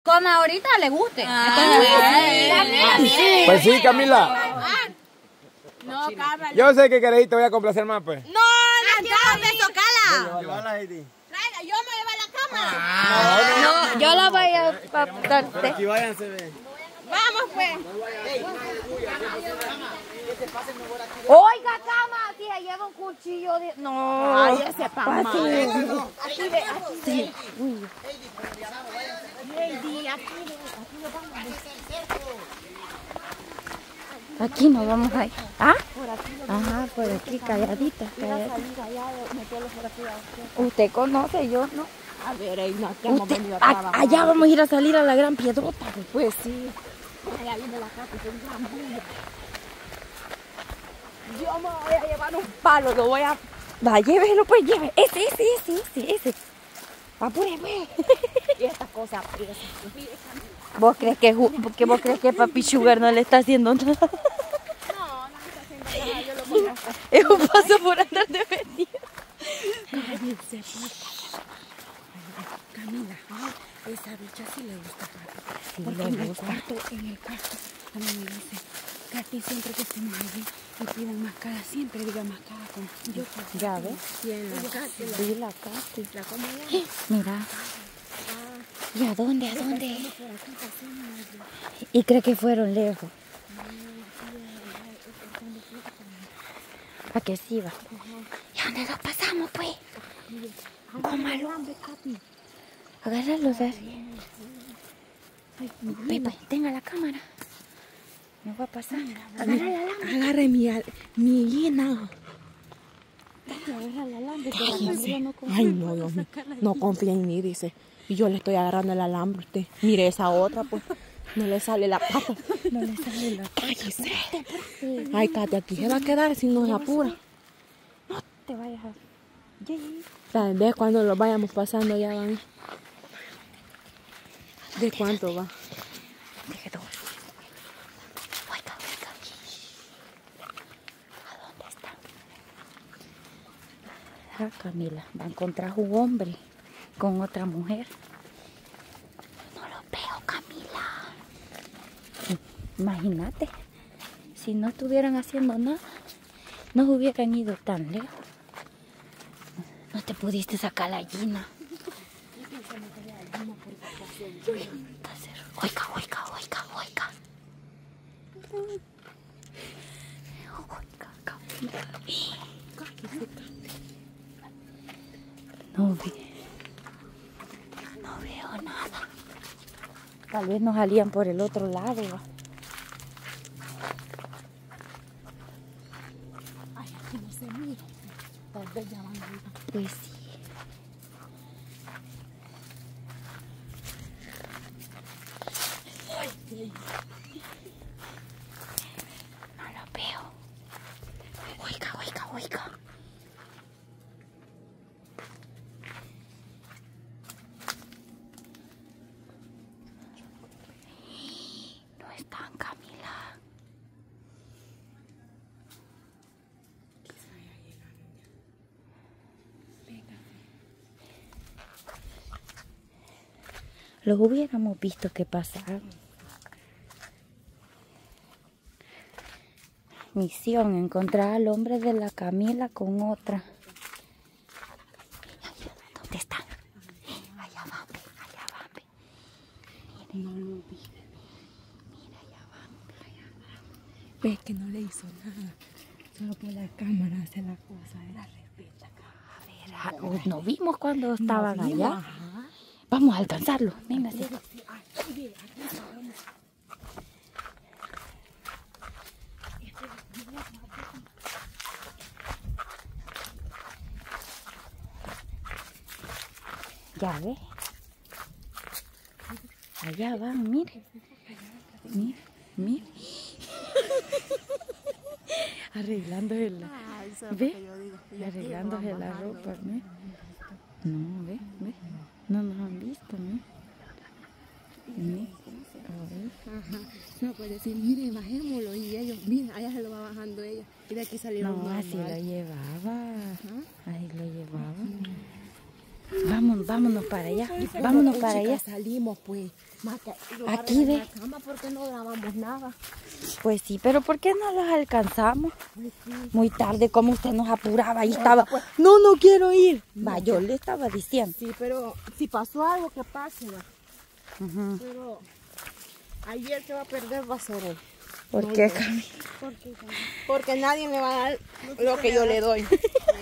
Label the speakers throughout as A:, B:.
A: coma ahorita le guste.
B: Pues sí, Camila.
A: No, cámara.
B: Yo sé que queréis, te voy a complacer más, pues.
A: No, ya, me tocala.
B: Llévala, Heidi.
A: Traiga, yo me llevo la cámara. No, yo la voy a darte.
B: Aquí váyanse, ve.
A: Vamos, pues. Oiga, cama, tía, lleva un cuchillo de... No. Ay, ese pan. Aquí ve, sí. Aquí nos vamos a ir. ¿Ah? Ajá, por aquí, calladita. Usted conoce, yo no.
C: A ver, ahí no, que hemos venido a trabajar.
A: Allá vamos a ir a salir a la gran piedrota.
C: Pues sí. Allá viene la casa, que es un gran bulla. Yo me voy a llevar un palo, lo voy a...
A: Va, llévelo, pues, lleve. Ese. Apure, pues.
C: Y esta cosa aprieta.
A: ¿Vos crees que Papi Sugar no le está haciendo nada?
C: No me está haciendo nada, yo lo voy a hacer.
A: Es un paso por andar de vestido.
C: Cállense, Camila, esa bicha sí le gusta a Katy.
A: Sí,
C: Porque
A: le
C: en el
A: gusta.
C: cuarto, a mí me dice, Katy, siempre que estemos allí y pidan mascara, siempre diga mascara con yo.
A: Ya ves.
C: Y en la Katy,
A: Sí, la Katy.
C: la como ya.
A: Mira. ¿Y a dónde? ¿Y cree que fueron lejos? ¿A que sí va? ¿Y a dónde lo pasamos, pues? Cómalo. Agárralo, así. Pepe, tenga la cámara. Me voy a pasar.
C: Agarre mi hiena. Ay, no, Dios mío. No confía en mí, dice. Y yo le estoy agarrando el alambre a usted. Mire esa otra, pues. No le sale la pata.
A: No le sale la
C: Cállese. Ay, Katy, aquí se va a quedar si no se apura.
A: No te vayas a...
C: Tal vez cuando lo vayamos pasando ya van. ¿De cuánto va?
A: Dije todo. Oiga. ¿A dónde está? Ah, Camila, va a encontrar un hombre con otra mujer. No lo veo, Camila. Imagínate, si no estuvieran haciendo nada, no hubieran ido tan lejos. No te pudiste sacar la gallina. Oiga. No veo nada. Tal vez nos salían por el otro lado.
C: Ay, aquí no se mira. Tal vez ya van a ir.
A: Pues sí. No lo veo. Oiga. No están, Camila. Los hubiéramos visto que pasaron. Misión, encontrar al hombre de la Camila con otra. ¿Dónde están? Allá van. Miren.
C: No lo vi.
A: Mira, allá van.
C: Ve que no le hizo nada. Solo por la cámara hace la cosa. Era respeta.
A: A ver, nos vimos cuando estaban allá.
C: Ajá.
A: Vamos a alcanzarlo. Venga, sí. Ya ve. Allá van, mire. Mire. Arreglándose la... ¿Ve? Arreglándose la ropa, ¿ve? No, ve. No nos han visto, ¿no?
C: No puede decir, mire, bajémoslo. Y ellos, mira, allá se lo va bajando ella. Y de aquí salieron
A: No,
C: normal.
A: así lo llevaba. Ahí lo llevaba. Vámonos para allá. Vámonos para allá.
C: Salimos, pues.
A: Aquí ve.
C: En la cama porque no grabamos nada.
A: Pues sí, pero ¿por qué no los alcanzamos? Muy tarde, como usted nos apuraba, ahí estaba. No quiero ir. Va, yo le estaba diciendo.
C: Sí, pero si pasó algo, que pase, va. Pero ayer que va a perder va a ser él.
A: ¿Por qué, Camila?
C: Porque nadie me va a dar lo que yo le doy.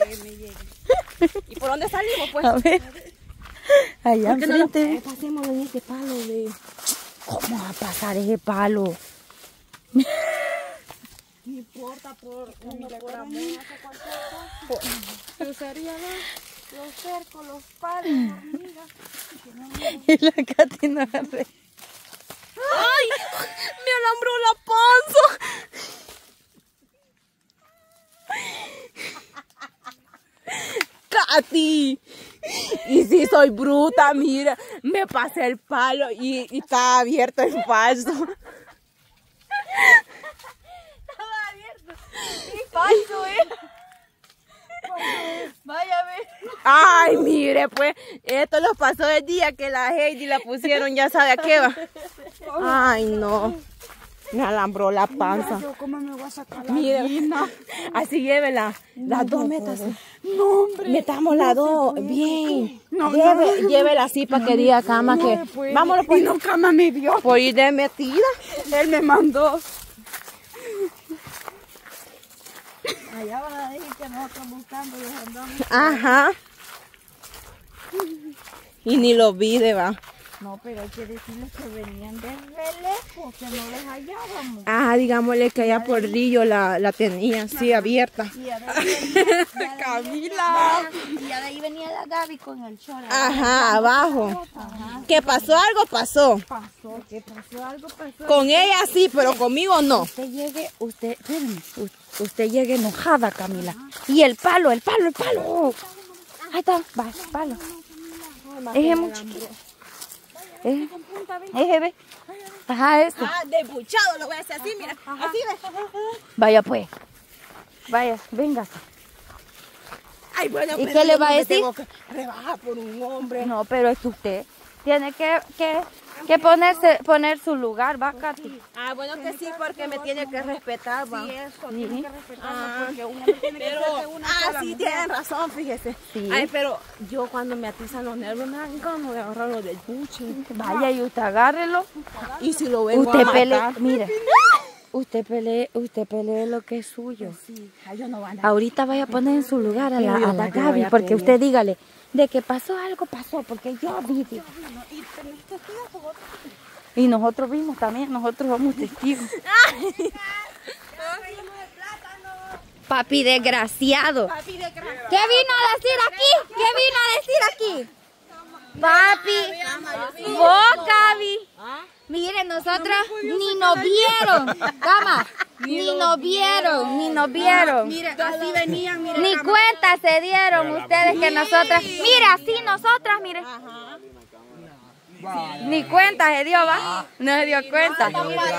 C: ¿Y por dónde salimos, pues?
A: A ver. Allá
C: ¿Por qué no lo
A: enfrente.
C: pasemos en ese palo de...
A: ¿Cómo va a pasar ese palo?
C: No importa por cuando fuéramos hace cualquier cosa. Se usaría los cercos, los palos, hormigas.
A: Y la Katy no agarré.
C: ¡Ay! ¡Me alambró la panza! ¡Katy! Y si soy bruta, mira, me pasé el palo y está abierto el falso.
A: Estaba abierto. Y falso, Vaya a ver.
C: Ay, mire, pues, esto lo pasó el día que la Heidi la pusieron, ya sabe a qué va. Ay, no. Me alambró la panza.
D: ¿Cómo me voy a sacar la
C: Mire,
D: harina?
C: así llévela. Las dos metas.
D: No, hombre.
C: Metamos las dos bien.
D: No,
C: Llévela así para que diga Cama que... Vámonos,
D: Y
C: pues.
D: no, Cama me vio.
C: Por ir de metida.
D: Él me mandó.
A: Allá van a decir que nosotros buscando los andamos.
C: Ajá. Y ni lo vi, va.
A: No, pero hay que decirles que venían de lejos, que no les hallábamos.
C: Ah, digámosle que allá por Rillo la tenía así abierta.
A: Y ya de ahí venía,
D: Camila.
A: y ya de ahí venía la Gaby con el short.
C: Ajá, abajo. Que pasó algo, pasó.
A: Que pasó algo, pasó.
C: Con ella sí, pero conmigo no.
A: Espérame, usted llegue enojada, Camila. Y el palo. Ahí está, va, el palo. Ese muy chiquito. Ese ve. Ajá, eso.
C: Ah, desbuchado, lo voy a hacer así, mira. Así ve.
A: Vaya pues. Vaya, véngase.
C: Ay, bueno,
A: ¿Y
C: pero
A: qué le
C: yo
A: va a
C: no me
A: decir?
C: tengo que rebajar por un hombre.
A: No, pero es que usted tiene que poner su lugar, va, Katy.
C: Ah, bueno que sí, porque me tiene que respetar, va.
D: Sí, eso, tiene que respetarlo porque uno tiene que
C: Pero,
D: ser de una sola
C: sí,
D: mujer.
C: tienen razón, fíjese.
A: Sí.
C: Ay, pero yo cuando me atizan los nervios me dan ganas de agarrarlo del buche.
A: Vaya y usted agárrelo.
C: Y si lo vengo
A: Usted
C: a
A: pelee,
C: matar.
A: mire. Usted pelee lo que es suyo.
D: Sí, yo no voy a andar.
A: Ahorita vaya a poner en su lugar a
C: Pero yo
A: la
C: tampoco
A: Gaby,
C: voy a
A: porque
C: pelear.
A: usted dígale, de que pasó algo, pasó, porque yo vi. Y nosotros vimos también, nosotros somos testigos. Papi desgraciado. ¿Qué vino a decir aquí? ¿Qué vino a decir aquí? Papi, vos, Gaby. Mire, nosotros ni nos vieron. Cama, ni nos vieron.
D: Mire, así venían, mire.
A: Ni cuenta se dieron ustedes que nosotras. Mire, así nosotras, mire. Ni cuenta se dio, va. No se dio cuenta.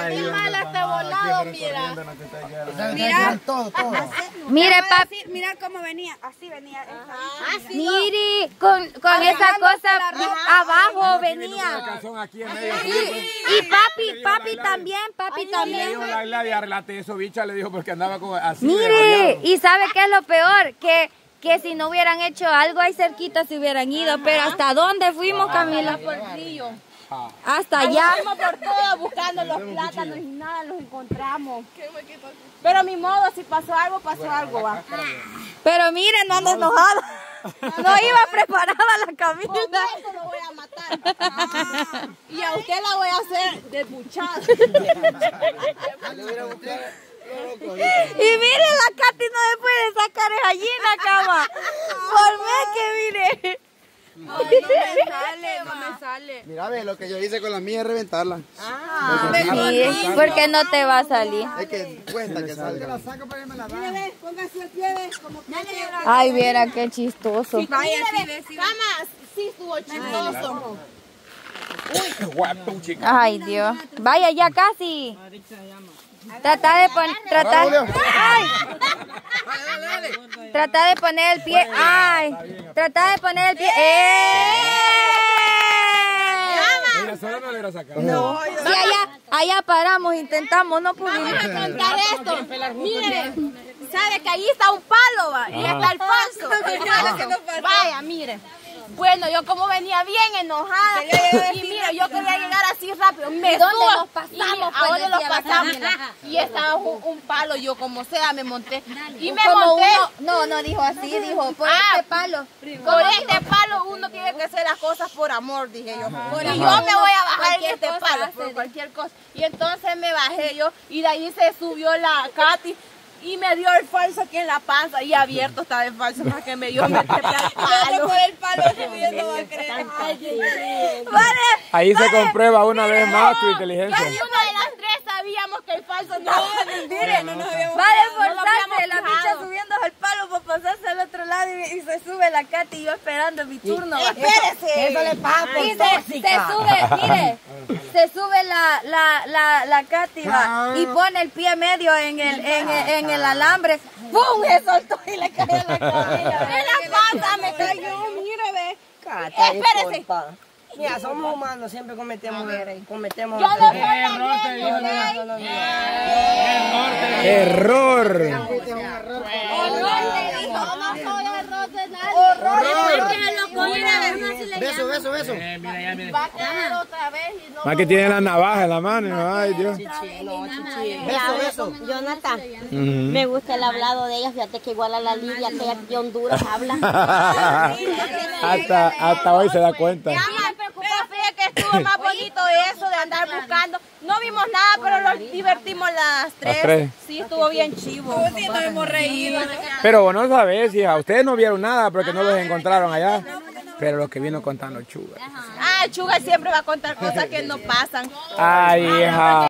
D: Mira,
A: Mire, papi.
D: mira cómo venía. Así venía.
A: Mire, con esa cosa abajo venía.
B: Calzón aquí en medio.
A: Y papi también.
B: Y le dijo la Gladia, arreglate eso, bicha, le dijo porque andaba con así.
A: Mire, y ¿sabe qué es lo peor? Que si no hubieran hecho algo ahí cerquita se hubieran ido. Pero ¿hasta dónde fuimos, Camila?
C: Por el río.
A: Hasta allá.
C: Fuimos por todo buscando los plátanos y nada los encontramos. Pero mi modo, si pasó algo, va.
A: Pero miren, no ando enojada. No iba preparada la Camila.
C: Con eso lo voy a matar. Y a usted la voy a hacer desbuchada.
A: Y miren, la Katy no se puede sacar esa gallina, Cama. Por ver que mire.
D: No me sale.
E: Mira, ve, lo que yo hice con la mía es reventarla.
A: Sí, porque no te va a salir.
E: Es que cuesta que salga.
D: Póngase el pie, ve, como que
A: Ay, viera qué chistoso.
D: vaya, sí, ve, sí.
C: Camas, sí estuvo chistoso.
B: Guapo, chica.
A: Ay, Dios. Vaya, ya casi. Trata de poner, trata de poner el pie, ay, trata de poner el pie,
B: Ella sola no le hubiera sacado.
C: No,
A: y allá paramos, intentamos, no pudimos.
C: vamos a contar esto. Miren, sabe que ahí está un palo, va, y está el falso. Vaya, miren. Bueno, yo como venía bien enojada y mira, yo quería llegar así rápido. ¿Dónde
A: los pasamos?
C: ¿A dónde los pasamos? Y estaba un palo, yo como sea me monté. Y me
A: Como
C: monté.
A: no dijo así, dijo, por este palo.
C: Por este palo uno tiene que hacer las cosas por amor, dije yo. Y yo me voy a bajar en este palo por cualquier cosa. Y entonces me bajé yo y de ahí se subió la Katy. Y me dio el falso aquí en la panza y abierto estaba el falso para que me dio al palo.
D: Por el palo subiendo va a creer.
A: Vale.
B: Ahí se comprueba una vez más tu inteligencia.
C: Casi una de las tres sabíamos que el falso no.
A: Miren,
C: no nos habíamos
A: vale
C: no lo
A: forzarse,
C: habíamos
A: la bicha
C: fijado.
A: subiendo al palo para pasarse al otro lado y se sube la Katy y yo esperando mi turno.
C: Espérese.
D: Eso le pasa por
A: Y se sube, mire, se sube la Katy va, y pone el pie medio en el alambre. ¡Pum! Se soltó y le cayó en la cabeza.
C: En la panza me cayó, mire, ve. Espérese.
F: Mira, somos humanos, siempre cometemos
C: Yo no soy
B: Error.
E: Beso.
C: Va a quedar otra vez y no.
B: Más que tiene la navaja en la mano. Ay, Dios.
E: Beso.
G: Jonathan, me gusta el hablado de ella, fíjate que igual a la Lidia, aquella de Honduras habla.
B: hasta hoy se da cuenta.
C: Ya me preocupó, fíjate que estuvo más bonito eso de andar buscando. No vimos nada, pero nos divertimos las tres. Sí, estuvo bien chivo.
D: Sí, nos hemos reído.
B: Pero vos no sabés, hija. Ustedes no vieron nada porque no los encontraron allá. Pero lo que vino contando Chuga.
C: Ah, Chuga siempre va a contar cosas que no pasan.
B: Ay, hija.